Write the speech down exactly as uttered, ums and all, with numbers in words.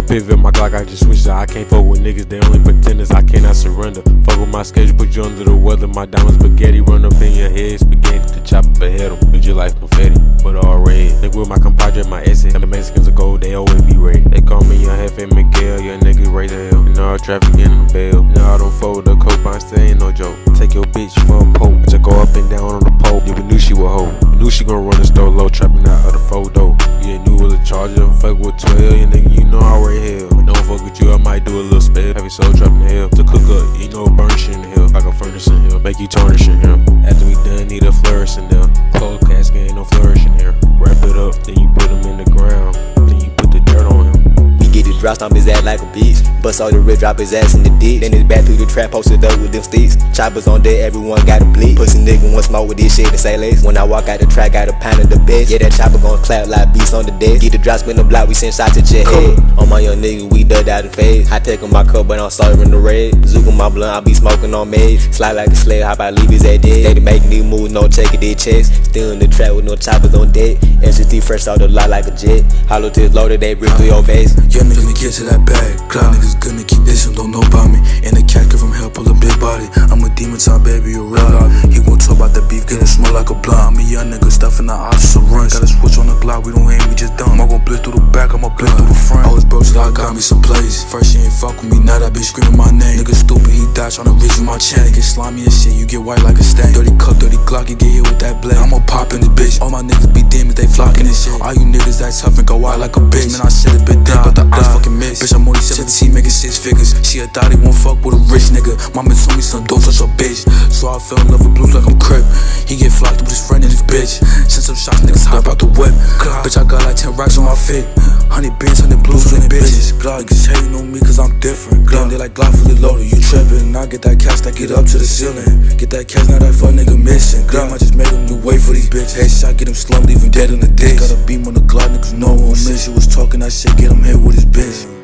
pivot, my Glokk, I just switched it. I can't fuck with niggas, they only pretenders, I cannot surrender. Fuck with my schedule, put you under the weather. My diamonds spaghetti, run up in your head. Spaghetti, the chopper behead them. Make your life confetti, but all red. Nigga with my compadre, my essay. The Mexicans are gold, they always be red. They call me Young Hefe Miguel, your nigga right the hell. You know all traffic in the bell. Now I don't fold the coke, I still ain't no joke. Take your bitch for a poke, just go up and down on the pole. Yeah, we knew she would hold. We knew she gon' run the store low, trapping out of the photo. Yeah, knew it was a charger, fuck with twelve. Yeah, nigga, you know I right hell. But don't fuck with you, I might do a little spell. Have your soul trapped in hell. To cook up, you know, burn shit in hell. Like a furnace in hell, make you tarnish in here. After we done, need a flourish in there. Close casket, ain't no flourish in here. Wrap it up, then you put him in the ground. Then you put the dirt on him. Get the drop, stomp his ass like a beast. Bust all the rip, drop his ass in the ditch. Then it's back through the trap, posted up with them sticks. Choppers on deck, everyone got a bleed. Pussy nigga want smoke with this shit and say lace. When I walk out the track, got a pound of the best. Yeah, that chopper gon' clap like beats on the desk. Get the drop, spin the block, we send shots at your head. On my young nigga, we dug out the phase. I take on my cup, but I'm serving the red. Zook on my blunt, I be smoking on maize. Slide like a slave, hop out, leave his head dead. They make new moves, no checking their checks. Still in the trap with no choppers on deck. S S T fresh out the lot like a jet. Hollow tips loaded, they rip through your face. Young nigga get to that bag. Glokk niggas gonna keep this, don't know about me. In the cat from hell, pull a big body. I'm a demon time, baby, you real lobby. He won't talk about the beef, getting smell like a blunt. I'm a young nigga, stuffing the options of runs. Got a switch on the Glokk, we don't aim, we just dumb. I'm gon' blitz through the back, I'ma blitz through the front. I was broke, so I got me some plays. First she ain't fuck with me, now that bitch screaming my name. Nigga stupid, he died tryna reach my chain. Get slimy and shit, you get white like a stain. Dirty cup, dirty Glokk, you get hit with that blade. I'ma pop in this bitch, all my niggas be demons, they flocking this shit. All you niggas that tough and go out like a bitch. Man, I said it been dead, but the eyes fucking miss. Bitch, I'm only seventeen, making six figures. She a thought he won't fuck with a rich nigga. Mama told me son, don't touch a bitch. So I fell in love with blues like I'm Crip. He get flocked with his friend and his bitch. Send some shots, niggas hop out the whip. Bitch, I got like ten racks on my feet. Hundred bands, hundred blues, hundred bitches. Glokk niggas hating on me cause I'm different. Damn, they like Glokk fully loaded, you trippin'. I get that cash, that get up to the ceiling. Get that cash, now that fuck nigga missing. Damn, I just made him do wait for these bitches. Headshot, get him slumped, leave him dead in the ditch. Got a beam on the Glokk, niggas know on me. She was talking that shit, get him hit with his bitch.